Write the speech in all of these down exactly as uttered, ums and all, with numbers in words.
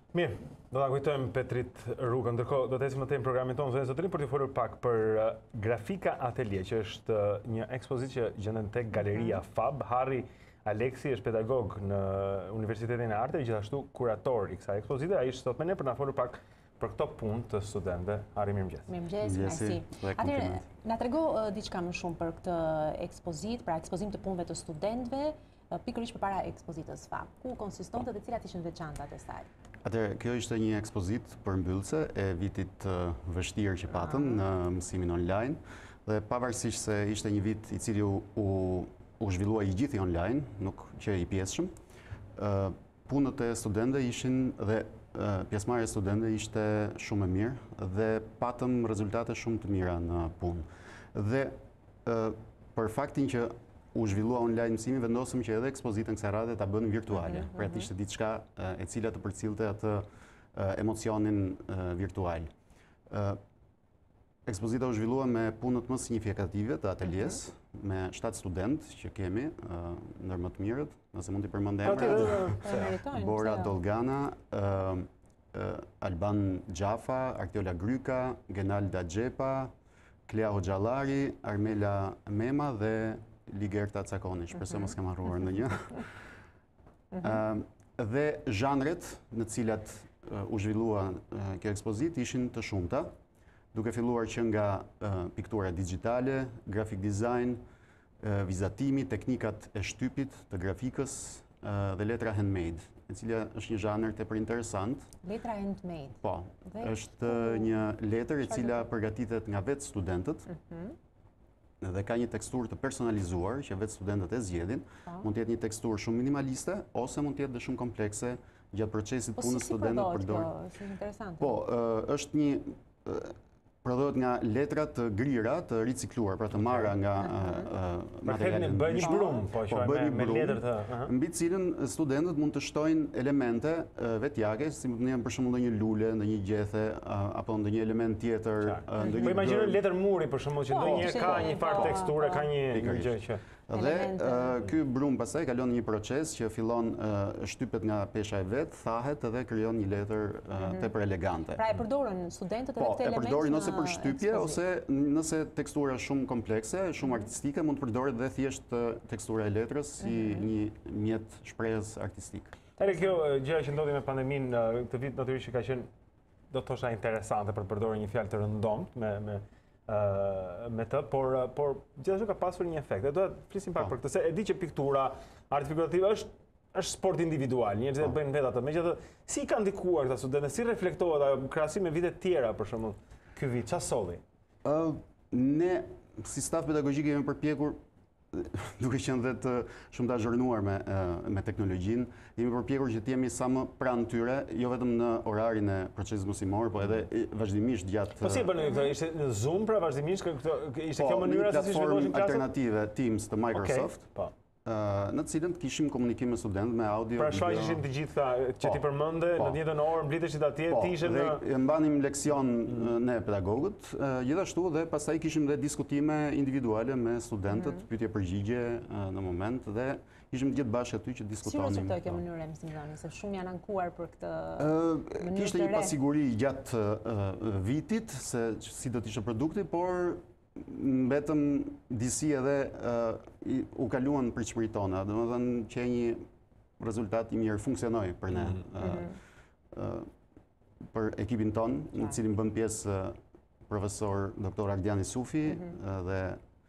Mirë, do ta kujtojmë Petrit rrugën. Ndërkohë do të ecim më tej në programin tonë zonë zotërin për të folur pak për uh, Grafika Atelier, që është uh, një ekspozitë që gjendet tek Galeria Fab. Harri Aleksi është pedagog në Universitetin e Arteve, gjithashtu kurator i kësaj ekspozite. Ai është sot me ne për na folur pak për këto punë të studentëve. Harri, mirëmëngjes. Mirëmëngjes, merci. Atëherë, na trego uh, diçka më shumë për këtë ekspozitë, pra ekspozim të punëve të studentëve, uh, pikërisht përpara ekspozitës Fab. Ku konsistonte dhe cilat ishin veçantat e saj? Atëherë, kjo ishte një ekspozitë përmbyllëse e vitit uh, vështirë që patëm në mësimin online, dhe pavarësisht se ishte një vit i cili u, u, u zhvillua i gjithi online, nuk që i pjesshëm, uh, punët e studentëve ishin dhe uh, pjesëmarrja e studentëve ishte shumë e mirë dhe patëm rezultate shumë të mira në punë. Dhe uh, për faktin që u zhvillua online mësimi, vendosëm që edhe ekspozitën kësaj radhe ta bënim virtuale. Pra të ishte diçka e cila të përcillte atë emocionin virtual. Ekspozita u zhvillua me punët më signifikative të atelies, me shtatë studentë që kemi, ndër më të mirët, nëse mund t'i përmend emrat. Bora Dolgana, Alban Gjafa, Artiola Gryka, Genalda Gjepa, Klea Hoxhallari, Armela Mema dhe Ligerta Cakoni, shpresoj mos kam harruar ndonjë. Dhe zhanret në të cilat u zhvillua kjo ekspozitë ishin të shumta, duke filluar që nga piktura digjitale, graphic design, vizatimi, teknikat e shtypit të grafikës dhe letra handmade, e cila është një zhanër tepër interesant. Letra handmade. Po, është një letër e cila përgatitet nga vetë studentët, dhe ka një teksturë të personalizuar që vetë studentët e zgjedhin. Mund të jetë një teksturë shumë minimaliste ose mund të jetë dhe shumë komplekse gjatë procesit punës studentët përdorin. Po, si interesante. Po, është një prodhohet nga letra të grira të ricikluar, pra të marra nga materialet. Bën një brum, po quaj me letër të. Mbi cilën studentët mund të shtojnë elemente vetjake, si mund të jenë për shembull ndonjë lule, ndonjë gjethe apo ndonjë element tjetër. Po imagjinoj letër muri për shembull që ndonjëherë ka një farë teksture, ka një gjë që dhe ky brum pastaj kalon një proces që fillon shtypet nga pesha e vet, thahet edhe krijon një letër tepër elegante. Pra e përdoren studentët edhe këtë element. Po, e përdorin ose për shtypje ose nëse tekstura shumë komplekse, shumë artistike, mund të përdoret dhe thjesht tekstura e letrës si një mjet shprehjes artistik. Edhe kjo gjëja që ndodhi me pandeminë këtë vit natyrisht që ka qenë, do të thosha, interesante për të përdorur një fjalë të rëndomt me me me të, por por gjithashtu ka pasur një efekt. Do të flisim pak për këtë, se e di që piktura, arti figurativ është është sport individual, njerëzit e bëjnë vetë atë. Megjithatë, si ka ndikuar këta studentë, si reflektohet ajo krahasim me vitet tjera për shembull ky vit, çfarë solli? Ë ne si staf pedagogik jemi përpjekur, duke qenë dhe të shumë të azhurnuar me, me teknologjinë, jemi përpjekur që të jemi sa më pranë tyre, jo vetëm në orarin e procesit mësimor, po edhe vazhdimisht gjatë. Po si e bënë këto? Ishte në Zoom pra vazhdimisht ishte kjo mënyra se si zhvilloheshin klasat? Alternative Teams të Microsoft. Okay, po. Në të cilën kishim komunikim me studentët me audio. Pra shfaqeshin të gjitha që ti përmende, në të njëjtën orë mblidheshit atje, ti ishe në. Dhe mbanim leksion ne pedagogët, gjithashtu dhe pastaj kishim dhe diskutime individuale me studentët, pyetje përgjigje në moment dhe ishim të gjithë bashkë aty që diskutonim. Si rezultoi kjo mënyrë e mësimdhënies, se shumë janë ankuar për këtë. Kishte një pasiguri gjatë vitit se si do të ishte produkti, por mbetëm disi edhe u kaluan për çmëritë tona, domethënë që një rezultat i mirë funksionoi për ne. Për ekipin ton, në cilin bën pjesë profesor doktor Ardiani Sufi dhe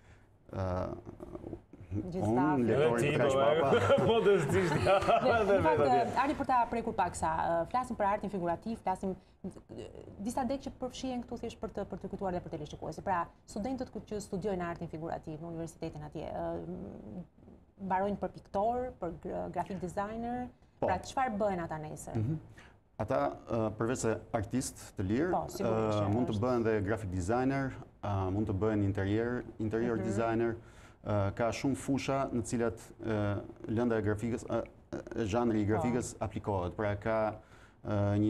unë, lektori Trash Papa. Modestisht. Në fakt, Ardi, për ta prekur pak sa, flasim për artin figurativ, flasim disa dek që përfshihen këtu thjesht për të për të kujtuar dhe për televizionistët. Pra, studentët që studiojnë artin figurativ në universitetin atje, mbarojnë për piktor, për graphic designer, pra çfarë bëhen ata nesër? Ata, përveç se artist të lirë, mund të bëhen dhe graphic designer, mund të bëhen interior, interior designer, ka shumë fusha në cilat lënda e grafikës, zhanri i grafikës aplikohet. Pra ka një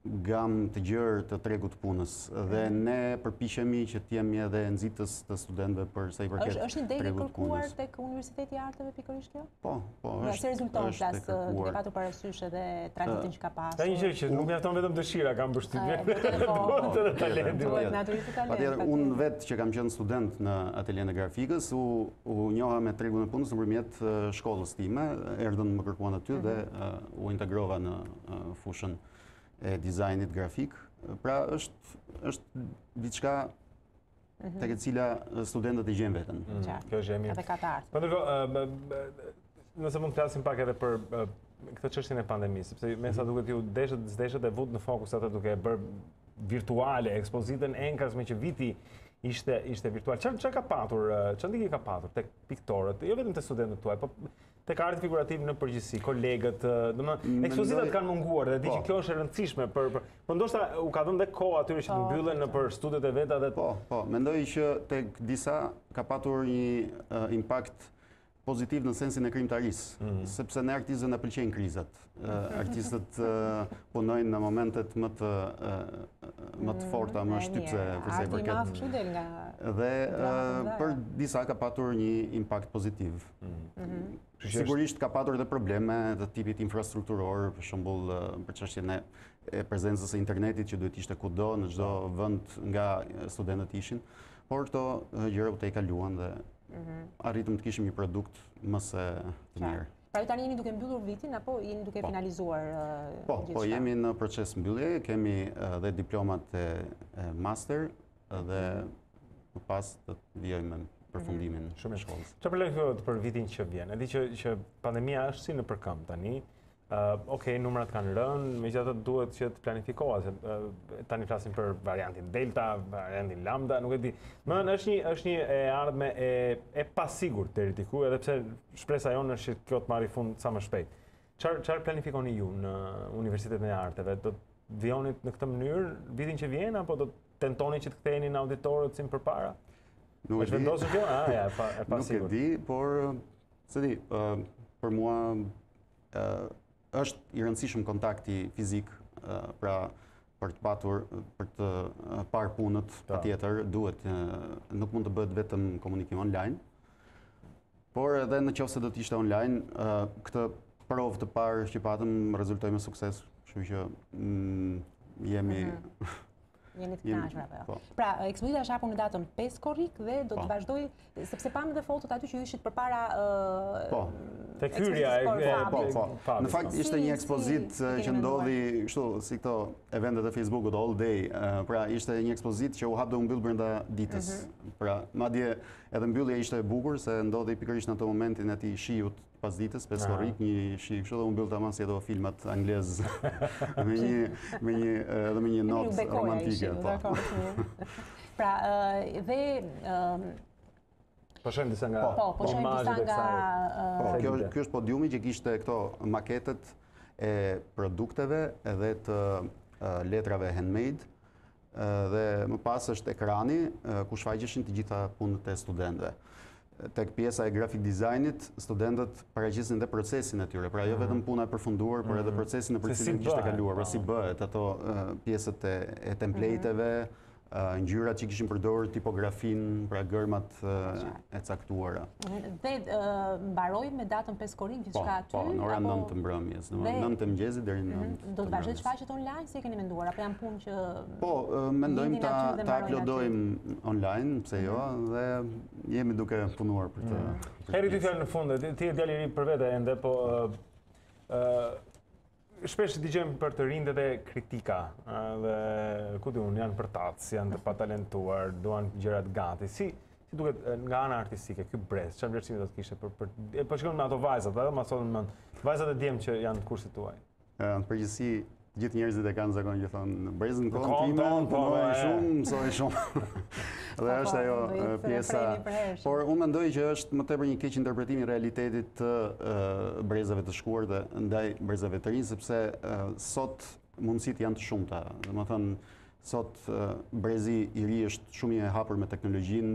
gamë të gjerë të tregut punës dhe ne përpiqemi që të jemi edhe nxitës të studentëve për sa i përket Është një degë tregut kërkuar punës. tek Universiteti i Arteve pikërisht kjo? Po, po, Nga është. se rezulton është flas e kërkuar. duke patur parasysh edhe traditën që ka pasur. Ka një gjë që nuk mjafton vetëm dëshira, kam përshtypjen. Po, Duhet edhe talenti. duhet naturisht talent. Patjetër, unë vetë që kam qenë student në ateljen e grafikës, u, u njoha me tregun e punës nëpërmjet uh, shkollës time, erdhën më kërkuan aty dhe uh, u integrova në uh, fushën e dizajnit grafik. Pra është është diçka tek e cila studentët e gjejnë veten. Kjo është e mirë. Edhe ka të ardhmë. Po ndërkohë, nëse mund të flasim pak edhe për këtë çështjen e pandemisë, sepse me sa duket ju deshët zdeshët e vut në fokus atë duke e bërë virtuale ekspozitën Enkras me që viti ishte ishte virtual. Çfarë çfarë ka patur, çfarë ndikje ka patur tek piktorët, jo vetëm te studentët tuaj, po tek arti figurativ në përgjithësi, kolegët, domethënë ekspozitat kanë munguar dhe di që kjo është e rëndësishme për për po ndoshta u ka dhënë dhe kohë atyre që të mbyllen në për studiot e veta dhe Po, po, mendoj që tek disa ka patur një uh, impakt pozitiv në sensin e krijimtarisë, mm. sepse ne artistët na pëlqejnë krizat. Uh, artistët uh, punojnë në momentet më të uh, më të forta, më shtypse për sa i përket. Arti kështu del nga dhe uh, për disa ka patur një impakt pozitiv. Mm. Sigurisht ka patur edhe probleme të tipit infrastrukturor, për shembull për çështjen e e prezencës së internetit që duhet ishte kudo në çdo vend nga studentët ishin, por këto gjëra u te kaluan dhe arritëm të kishim një produkt më se të mirë. Pra ju tani jeni duke mbyllur vitin apo jeni duke finalizuar gjithçka? Po, po jemi në proces mbyllje, kemi edhe diplomat e master dhe më pas të vijojmë përfundimin e shkollës. Çfarë planifikojët për vitin që vjen? E di që që pandemia është si në përkëmb tani. Uh, Okej, okay, numrat kanë rënë, megjithatë duhet që të planifikohet. Uh, tani flasim për variantin Delta, variantin Lambda, nuk e di. Më është një është një e ardhme e e pasigurt deri diku, edhe pse shpresa jonë është që kjo të marrë fund sa më shpejt. Çfarë çfarë planifikoni ju në Universitetin e Arteve? Do të vjonit në këtë mënyrë vitin që vjen apo do të tentoni që të ktheheni në auditorët si më përpara? Nuk e di. Vendosur kjo? Ah, ja, pa, e pasigurt. Nuk e di, por se di, uh, për mua uh, është i rëndësishëm kontakti fizik, uh, pra për të patur, për të uh, parë punët, patjetër duhet, uh, nuk mund të bëhet vetëm komunikim online, por edhe në qoftë se do të ishte online, uh, këtë provë të parë që patëm rezultoi me sukses, kështu që mm, jemi mm-hmm. Jeni të kënaqur apo jo? Pra, ekspozita është hapur në datën pesë korrik dhe do të vazhdoj, sepse pam dhe fotot aty që ju ishit përpara ë Po. Tek hyrja e po, po. Në fakt ishte një ekspozit që ndodhi kështu si këto eventet e Facebookut all day, pra ishte një ekspozit që u hap dhe u mbyll brenda ditës. Pra, madje edhe mbyllja ishte e bukur se ndodhi pikërisht në atë momentin e atij shiut pas ditës, pesë korrik, një shi kështu dhe u mbyll tamam si ato filmat anglez me një me një edhe me një notë romantike. Pra, dhe po shohim disa nga po, po shohim disa nga po, kjo ky është podiumi që kishte këto maketet e produkteve edhe të letrave handmade dhe më pas është ekrani ku shfaqeshin të gjitha punët e studentëve. Tek pjesa e graphic designit, studentët paraqisin dhe procesin e tyre, pra jo vetëm puna e përfunduar, por edhe procesin në për cilin kishte kaluar, pra si bëhet ato pjesët e templateve, ngjyrat që kishin përdorur, tipografin, pra gërmat e caktuara. Dhe mbaroi me datën pesë korrik gjithçka aty? Po, në orën nëntë të mbrëmjes, në nëntë të mëngjesit deri në nëntë. Do të vazhdojë të shfaqet online, si e keni menduar, apo janë punë që Po, mendojmë ta ta uploadojmë online, pse jo, dhe jemi duke punuar për të. Heri ti fjalë në fund, ti je djalë i ri për vete ende, po shpesh dëgjojmë për të rinjtë dhe kritika, dhe ku diun janë përtatës, janë të patalentuar, duan gjërat gati. Si si duket nga ana artistike ky brez, çfarë vlerësimi do të kishte për për po shikojmë me ato vajzat, edhe ma thonë mend, vajzat e djem që janë të kursit tuaj. Në përgjithësi gjithë njerëzit e kanë zakon që thonë brezën kohën time, punoj shumë, mësoj shumë. Dhe është ajo pjesa. Por unë mendoj që është më tepër një keq interpretim i realitetit të brezave të shkuar dhe ndaj brezave të rinj, sepse sot mundësitë janë të shumta. Domethënë sot brezi i ri është shumë i hapur me teknologjinë,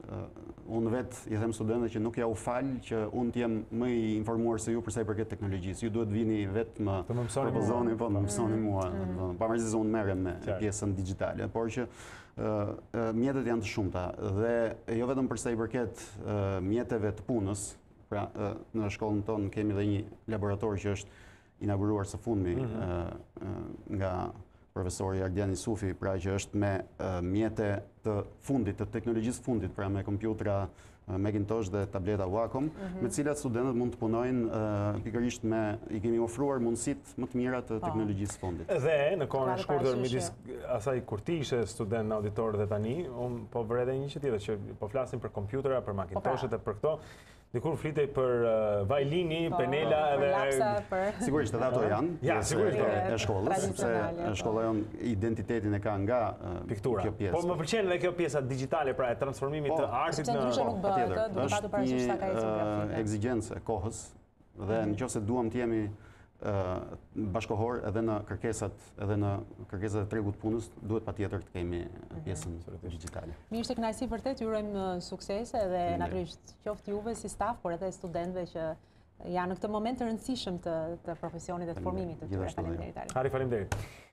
unë vetë i them studentëve që nuk ja u falë që unë t'jem më i informuar se ju përsa i përket teknologjisë. Ju duhet vini vetë më propozoni, po më mësoni mua. Pavarësisht se unë merrem me pjesën digjitale, por që mjetet janë të shumta dhe jo vetëm përsa i përket mjeteve të punës. Pra, në shkollën tonë kemi dhe një laborator që është inauguruar së fundmi nga profesori Ardian Isufi, pra që është me mjete të fundit, të teknologjisë fundit, pra me kompjutra Macintosh dhe tableta Wacom, me cilat studentët mund të punojnë pikërisht me, i kemi ofruar mundësit më të mira të teknologjisë fundit. Dhe në kohën e shkurtër midis asaj kur ti ishe student në auditor dhe tani, unë po vërre një që tjetër, që po flasim për kompjutera, për Macintoshet e për këto, dikur flitej për vajlini, penela edhe... Sigurisht, edhe ato janë, ja, e shkollës, sepse shkolla jonë identitetin e ka nga piktura. Po më pëlqen edhe kjo pjesa digjitale, pra e transformimit të artit në... Patjetër, është një ekzigjencë e kohës dhe nëse duam të jemi bashkohor edhe në kërkesat edhe në kërkesat e tregut punës, duhet patjetër të kemi pjesën digjitale. Mirë se kënaqësi vërtet, ju urojmë suksese dhe natyrisht qoftë juve si staf, por edhe studentëve që janë në këtë moment të rëndësishëm të profesionit dhe të formimit të tyre. Faleminderit. Hari, faleminderit.